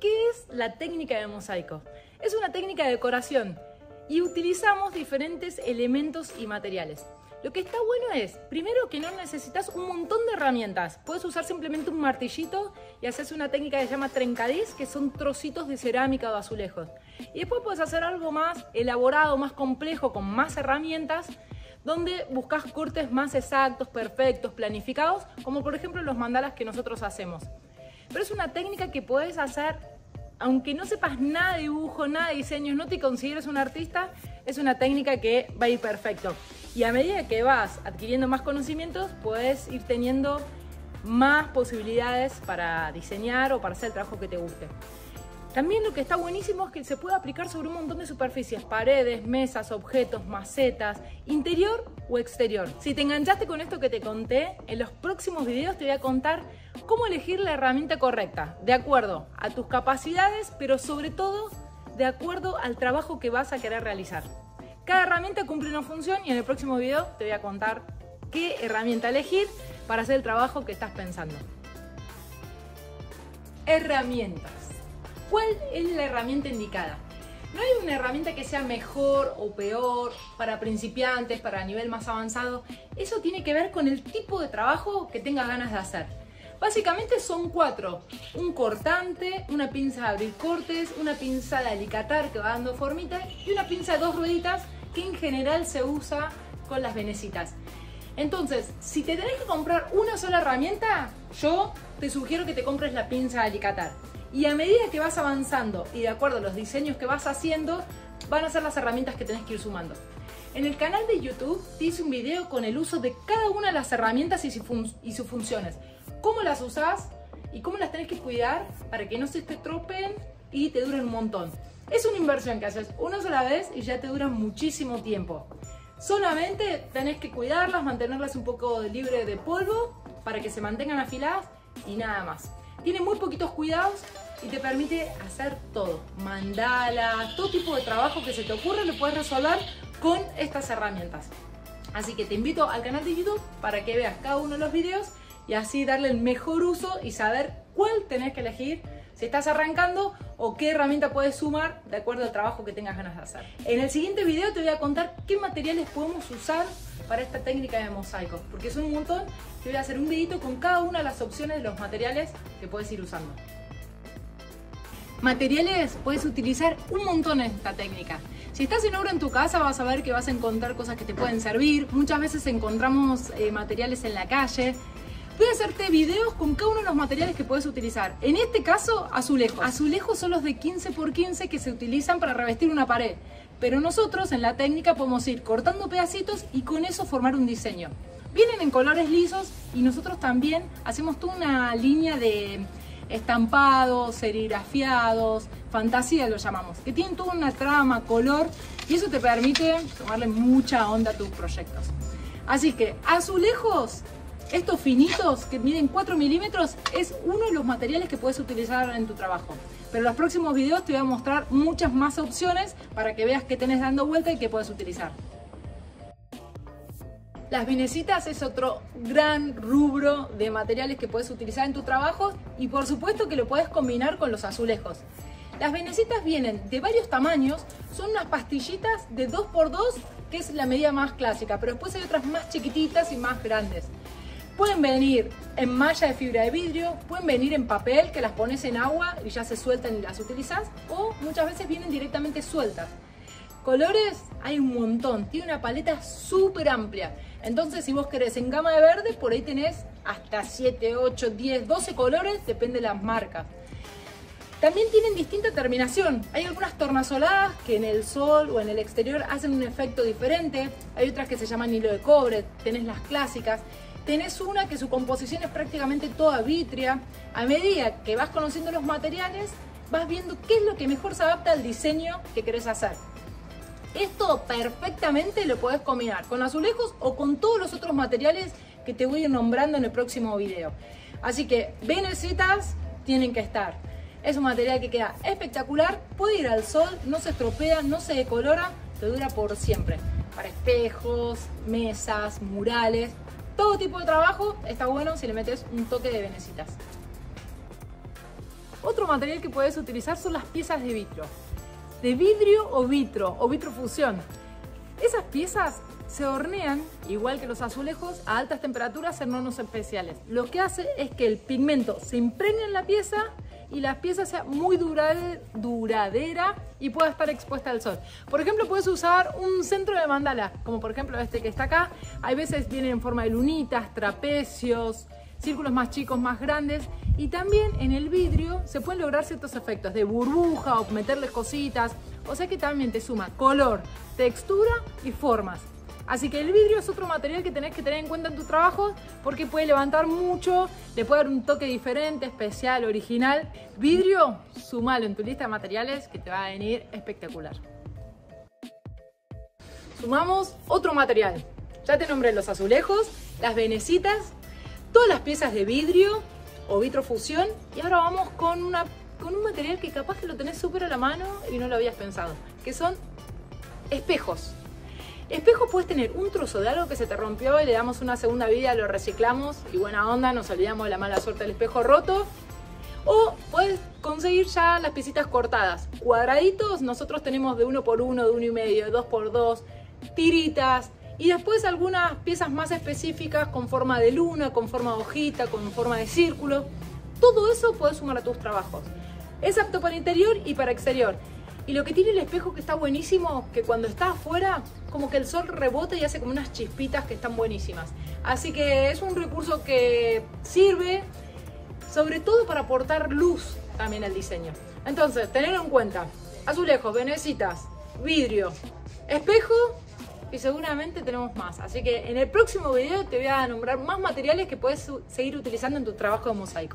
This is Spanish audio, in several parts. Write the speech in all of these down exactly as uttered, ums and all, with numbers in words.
¿qué es la técnica de mosaico? Es una técnica de decoración y utilizamos diferentes elementos y materiales. Lo que está bueno es, primero, que no necesitas un montón de herramientas. Puedes usar simplemente un martillito y haces una técnica que se llama trencadís, que son trocitos de cerámica o azulejos. Y después puedes hacer algo más elaborado, más complejo, con más herramientas, donde buscas cortes más exactos, perfectos, planificados, como por ejemplo los mandalas que nosotros hacemos. Pero es una técnica que puedes hacer, aunque no sepas nada de dibujo, nada de diseños, no te consideres un artista, es una técnica que va a ir perfecto. Y a medida que vas adquiriendo más conocimientos, puedes ir teniendo más posibilidades para diseñar o para hacer el trabajo que te guste. También lo que está buenísimo es que se puede aplicar sobre un montón de superficies, paredes, mesas, objetos, macetas, interior o exterior. Si te enganchaste con esto que te conté, en los próximos videos te voy a contar cómo elegir la herramienta correcta, de acuerdo a tus capacidades, pero sobre todo de acuerdo al trabajo que vas a querer realizar. Cada herramienta cumple una función y en el próximo video te voy a contar qué herramienta elegir para hacer el trabajo que estás pensando. Herramientas. ¿Cuál es la herramienta indicada? No hay una herramienta que sea mejor o peor para principiantes, para nivel más avanzado. Eso tiene que ver con el tipo de trabajo que tengas ganas de hacer. Básicamente son cuatro: un cortante, una pinza de abrir cortes, una pinza de alicatar que va dando formita y una pinza de dos rueditas que en general se usa con las venecitas. Entonces, si te tenés que comprar una sola herramienta, yo te sugiero que te compres la pinza de alicatar. Y a medida que vas avanzando y de acuerdo a los diseños que vas haciendo, van a ser las herramientas que tenés que ir sumando. En el canal de YouTube te hice un video con el uso de cada una de las herramientas y sus, fun y sus funciones. Cómo las usás y cómo las tenés que cuidar para que no se te estropeen y te duren un montón. Es una inversión que haces una sola vez y ya te dura muchísimo tiempo. Solamente tenés que cuidarlas, mantenerlas un poco libre de polvo para que se mantengan afiladas y nada más. Tiene muy poquitos cuidados y te permite hacer todo. Mandalas, todo tipo de trabajo que se te ocurra lo puedes resolver con estas herramientas. Así que te invito al canal de YouTube para que veas cada uno de los videos y así darle el mejor uso y saber cuál tenés que elegir si estás arrancando o qué herramienta puedes sumar de acuerdo al trabajo que tengas ganas de hacer. En el siguiente video te voy a contar qué materiales podemos usar para esta técnica de mosaico, porque son un montón. Te voy a hacer un videito con cada una de las opciones de los materiales que puedes ir usando. Materiales, puedes utilizar un montón en esta técnica. Si estás en obra en tu casa vas a ver que vas a encontrar cosas que te pueden servir. Muchas veces encontramos eh, materiales en la calle. Voy a hacerte videos con cada uno de los materiales que puedes utilizar. En este caso, azulejos. Azulejos son los de quince por quince que se utilizan para revestir una pared. Pero nosotros en la técnica podemos ir cortando pedacitos y con eso formar un diseño. Vienen en colores lisos y nosotros también hacemos toda una línea de estampados, serigrafiados, fantasía lo llamamos, que tienen toda una trama, color, y eso te permite tomarle mucha onda a tus proyectos. Así que azulejos, estos finitos que miden cuatro milímetros, es uno de los materiales que puedes utilizar en tu trabajo. Pero en los próximos videos te voy a mostrar muchas más opciones para que veas qué tenés dando vuelta y qué puedes utilizar. Las vinecitas es otro gran rubro de materiales que puedes utilizar en tu trabajo y por supuesto que lo puedes combinar con los azulejos. Las vinecitas vienen de varios tamaños, son unas pastillitas de dos por dos, que es la medida más clásica, pero después hay otras más chiquititas y más grandes. Pueden venir en malla de fibra de vidrio, pueden venir en papel que las pones en agua y ya se sueltan y las utilizas, o muchas veces vienen directamente sueltas. Colores hay un montón, tiene una paleta súper amplia. Entonces si vos querés en gama de verde, por ahí tenés hasta siete, ocho, diez, doce colores, depende de las marcas. También tienen distinta terminación. Hay algunas tornasoladas que en el sol o en el exterior hacen un efecto diferente. Hay otras que se llaman hilo de cobre, tenés las clásicas. Tenés una que su composición es prácticamente toda vítrea. A medida que vas conociendo los materiales, vas viendo qué es lo que mejor se adapta al diseño que querés hacer. Esto perfectamente lo podés combinar con azulejos o con todos los otros materiales que te voy a ir nombrando en el próximo video. Así que venecitas tienen que estar. Es un material que queda espectacular, puede ir al sol, no se estropea, no se decolora, te dura por siempre. Para espejos, mesas, murales, todo tipo de trabajo está bueno si le metes un toque de venecitas. Otro material que puedes utilizar son las piezas de vitro. De vidrio o vitro, o vitrofusión. Esas piezas se hornean, igual que los azulejos, a altas temperaturas en hornos especiales. Lo que hace es que el pigmento se impregne en la pieza y la pieza sea muy duradera y pueda estar expuesta al sol. Por ejemplo, puedes usar un centro de mandala, como por ejemplo este que está acá. Hay veces vienen en forma de lunitas, trapecios, círculos más chicos, más grandes. Y también en el vidrio se pueden lograr ciertos efectos de burbuja o meterles cositas. O sea que también te suma color, textura y formas. Así que el vidrio es otro material que tenés que tener en cuenta en tu trabajo porque puede levantar mucho, le puede dar un toque diferente, especial, original. Vidrio, sumalo en tu lista de materiales que te va a venir espectacular. Sumamos otro material. Ya te nombré los azulejos, las venecitas, todas las piezas de vidrio o vitrofusión y ahora vamos con, una, con un material que capaz que lo tenés súper a la mano y no lo habías pensado, que son espejos. Espejo puedes tener un trozo de algo que se te rompió y le damos una segunda vida, lo reciclamos y buena onda, nos olvidamos de la mala suerte del espejo roto. O puedes conseguir ya las piecitas cortadas. Cuadraditos, nosotros tenemos de uno por uno, de uno y medio, de dos por dos, tiritas. Y después algunas piezas más específicas con forma de luna, con forma de hojita, con forma de círculo. Todo eso puedes sumar a tus trabajos. Es apto para interior y para exterior. Y lo que tiene el espejo que está buenísimo, que cuando está afuera, como que el sol rebota y hace como unas chispitas que están buenísimas. Así que es un recurso que sirve sobre todo para aportar luz también al diseño. Entonces, tener en cuenta azulejos, venecitas, vidrio, espejo y seguramente tenemos más. Así que en el próximo video te voy a nombrar más materiales que puedes seguir utilizando en tu trabajo de mosaico.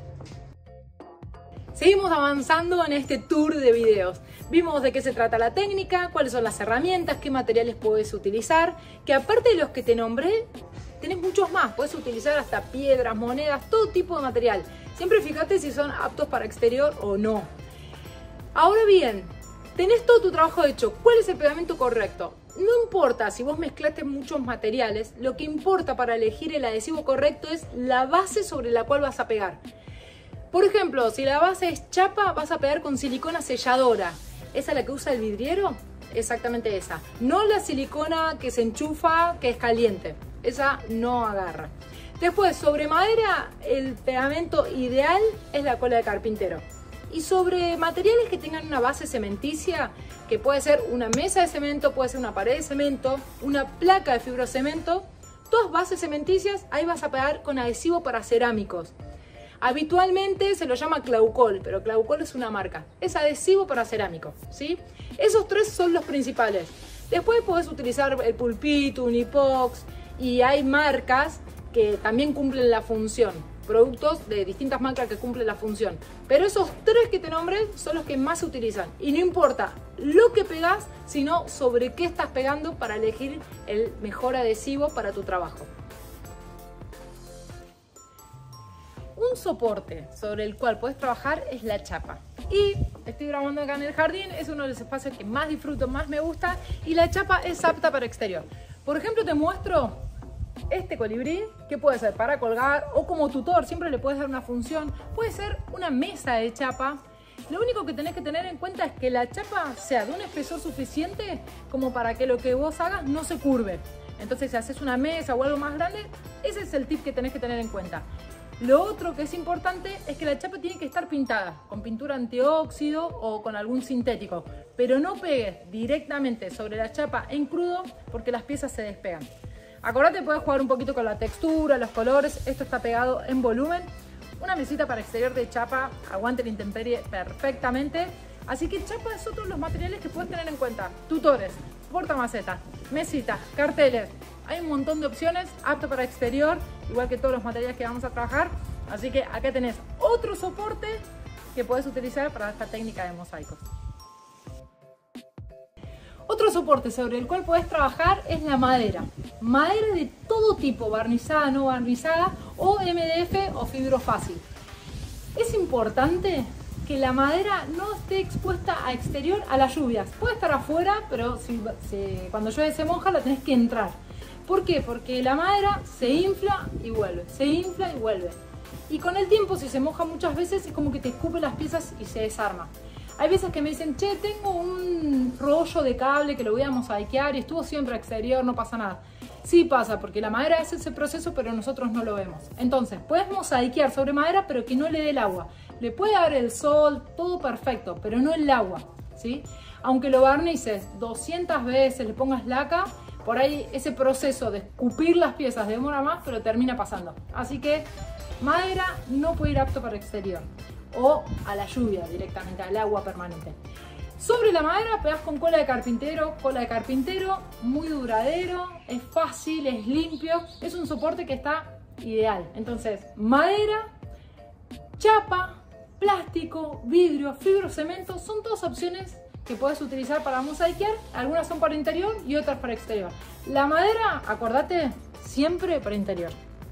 Seguimos avanzando en este tour de videos. Vimos de qué se trata la técnica, cuáles son las herramientas, qué materiales puedes utilizar, que aparte de los que te nombré, tenés muchos más. Puedes utilizar hasta piedras, monedas, todo tipo de material. Siempre fíjate si son aptos para exterior o no. Ahora bien, tenés todo tu trabajo hecho. ¿Cuál es el pegamento correcto? No importa si vos mezclaste muchos materiales, lo que importa para elegir el adhesivo correcto es la base sobre la cual vas a pegar. Por ejemplo, si la base es chapa, vas a pegar con silicona selladora. ¿Esa es la que usa el vidriero? Exactamente esa. No la silicona que se enchufa, que es caliente. Esa no agarra. Después, sobre madera, el pegamento ideal es la cola de carpintero. Y sobre materiales que tengan una base cementicia, que puede ser una mesa de cemento, puede ser una pared de cemento, una placa de fibrocemento, todas bases cementicias, ahí vas a pegar con adhesivo para cerámicos. Habitualmente se lo llama Claucol, pero Claucol es una marca. Es adhesivo para cerámico, ¿sí? Esos tres son los principales. Después podés utilizar el pulpito, Unipox y hay marcas que también cumplen la función. Productos de distintas marcas que cumplen la función. Pero esos tres que te nombré son los que más se utilizan. Y no importa lo que pegás, sino sobre qué estás pegando para elegir el mejor adhesivo para tu trabajo. Un soporte sobre el cual puedes trabajar es la chapa. Y estoy grabando acá en el jardín, es uno de los espacios que más disfruto, más me gusta. Y la chapa es apta para exterior. Por ejemplo, te muestro este colibrí, que puede ser para colgar o como tutor, siempre le puedes dar una función. Puede ser una mesa de chapa. Lo único que tenés que tener en cuenta es que la chapa sea de un espesor suficiente como para que lo que vos hagas no se curve. Entonces, si haces una mesa o algo más grande, ese es el tip que tenés que tener en cuenta. Lo otro que es importante es que la chapa tiene que estar pintada con pintura antióxido o con algún sintético, pero no pegues directamente sobre la chapa en crudo porque las piezas se despegan. Acordate, puedes jugar un poquito con la textura, los colores, esto está pegado en volumen. Una mesita para exterior de chapa aguante la intemperie perfectamente, así que chapa es otro de los materiales que puedes tener en cuenta. Tutores, portamacetas, mesitas, carteles. Hay un montón de opciones, apto para exterior, igual que todos los materiales que vamos a trabajar. Así que acá tenés otro soporte que puedes utilizar para esta técnica de mosaicos. Otro soporte sobre el cual puedes trabajar es la madera. Madera de todo tipo, barnizada, no barnizada, o M D F o fibro fácil. Es importante que la madera no esté expuesta a exterior a las lluvias. Puede estar afuera, pero si, si, cuando llueve se moja la tenés que entrar. ¿Por qué? Porque la madera se infla y vuelve, se infla y vuelve. y con el tiempo, si se moja muchas veces, es como que te escupe las piezas y se desarma. Hay veces que me dicen, che, tengo un rollo de cable que lo voy a mosaiquear y estuvo siempre exterior, no pasa nada. Sí pasa, porque la madera hace ese proceso, pero nosotros no lo vemos. Entonces, puedes mosaiquear sobre madera, pero que no le dé el agua. Le puede dar el sol, todo perfecto, pero no el agua, ¿sí? Aunque lo barnices doscientas veces, le pongas laca, por ahí ese proceso de escupir las piezas demora más, pero termina pasando. Así que madera no puede ir apto para exterior. O a la lluvia directamente, al agua permanente. Sobre la madera pegas con cola de carpintero, cola de carpintero, muy duradero, es fácil, es limpio, es un soporte que está ideal. Entonces, madera, chapa, plástico, vidrio, fibrocemento, son todas opciones que puedes utilizar para mosaiquear. Algunas son para interior y otras para exterior. La madera, acordate, siempre para interior.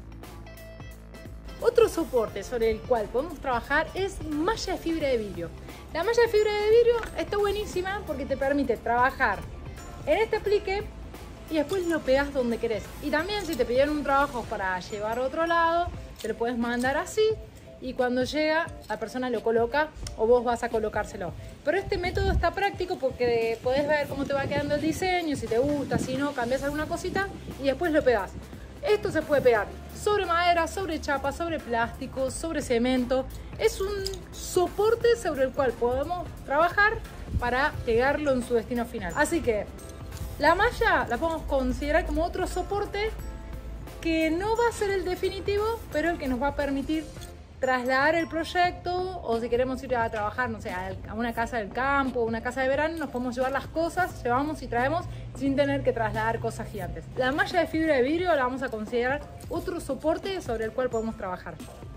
Otro soporte sobre el cual podemos trabajar es malla de fibra de vidrio. La malla de fibra de vidrio está buenísima porque te permite trabajar en este aplique y después lo pegas donde querés. Y también si te pidieron un trabajo para llevar a otro lado, te lo puedes mandar así y cuando llega la persona lo coloca o vos vas a colocárselo. Pero este método está práctico porque podés ver cómo te va quedando el diseño, si te gusta, si no, cambias alguna cosita y después lo pegás. Esto se puede pegar sobre madera, sobre chapa, sobre plástico, sobre cemento. Es un soporte sobre el cual podemos trabajar para pegarlo en su destino final. Así que la malla la podemos considerar como otro soporte que no va a ser el definitivo, pero el que nos va a permitir trasladar el proyecto, o si queremos ir a trabajar, no sé, a una casa del campo, una casa de verano, nos podemos llevar las cosas, llevamos y traemos sin tener que trasladar cosas gigantes. La malla de fibra de vidrio la vamos a considerar otro soporte sobre el cual podemos trabajar.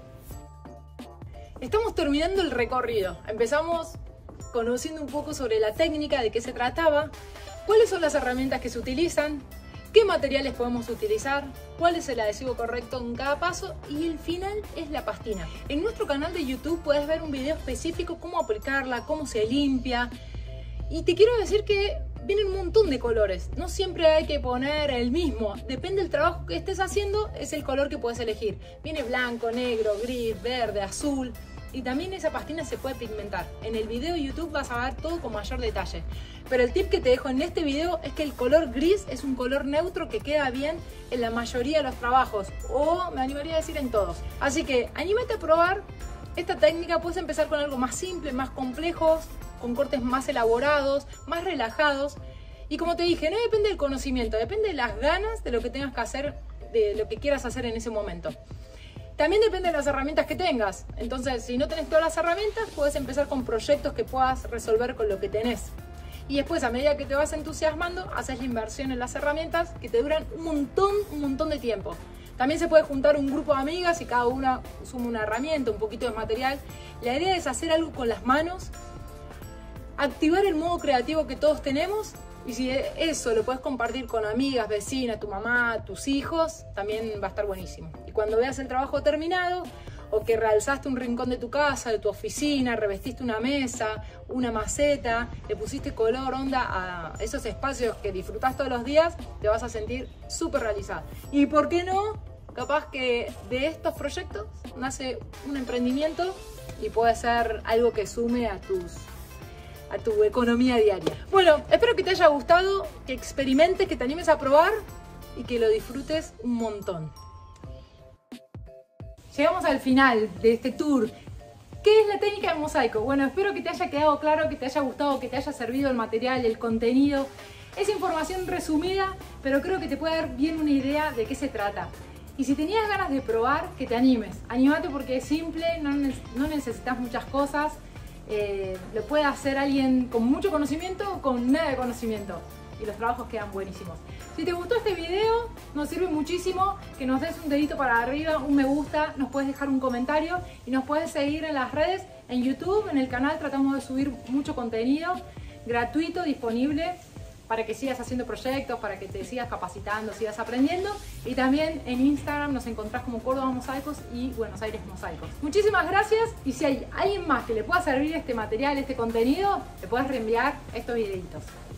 Estamos terminando el recorrido. Empezamos conociendo un poco sobre la técnica, de qué se trataba, cuáles son las herramientas que se utilizan, qué materiales podemos utilizar, cuál es el adhesivo correcto en cada paso y el final es la pastina. En nuestro canal de YouTube puedes ver un video específico cómo aplicarla, cómo se limpia. Y te quiero decir que vienen un montón de colores, no siempre hay que poner el mismo, depende del trabajo que estés haciendo, es el color que puedes elegir. Viene blanco, negro, gris, verde, azul. Y también esa pastina se puede pigmentar. En el video de YouTube vas a ver todo con mayor detalle. Pero el tip que te dejo en este video es que el color gris es un color neutro que queda bien en la mayoría de los trabajos. O me animaría a decir en todos. Así que anímate a probar esta técnica. Puedes empezar con algo más simple, más complejos, con cortes más elaborados, más relajados. Y como te dije, no depende del conocimiento, depende de las ganas de lo que tengas que hacer, de lo que quieras hacer en ese momento. También depende de las herramientas que tengas. Entonces, si no tenés todas las herramientas, puedes empezar con proyectos que puedas resolver con lo que tenés. Y después, a medida que te vas entusiasmando, haces la inversión en las herramientas que te duran un montón, un montón de tiempo. También se puede juntar un grupo de amigas y cada una suma una herramienta, un poquito de material. La idea es hacer algo con las manos, activar el modo creativo que todos tenemos. Y si eso lo puedes compartir con amigas, vecinas, tu mamá, tus hijos, también va a estar buenísimo. Y cuando veas el trabajo terminado, o que realzaste un rincón de tu casa, de tu oficina, revestiste una mesa, una maceta, le pusiste color, onda a esos espacios que disfrutás todos los días, te vas a sentir súper realizada. ¿Y por qué no? Capaz que de estos proyectos nace un emprendimiento y puede ser algo que sume a tus... a tu economía diaria. Bueno, espero que te haya gustado, que experimentes, que te animes a probar y que lo disfrutes un montón. Llegamos al final de este tour. ¿Qué es la técnica del mosaico? Bueno, espero que te haya quedado claro, que te haya gustado, que te haya servido el material, el contenido. Es información resumida, pero creo que te puede dar bien una idea de qué se trata. Y si tenías ganas de probar, que te animes. Anímate porque es simple, no, no necesitas muchas cosas. Eh, lo puede hacer alguien con mucho conocimiento o con nada de conocimiento y los trabajos quedan buenísimos. Si te gustó este video, nos sirve muchísimo que nos des un dedito para arriba, un me gusta, nos puedes dejar un comentario y nos puedes seguir en las redes, en YouTube, en el canal tratamos de subir mucho contenido gratuito, disponible para que sigas haciendo proyectos, para que te sigas capacitando, sigas aprendiendo. Y también en Instagram nos encontrás como Córdoba Mosaicos y Buenos Aires Mosaicos. Muchísimas gracias y si hay alguien más que le pueda servir este material, este contenido, le puedes reenviar estos videitos.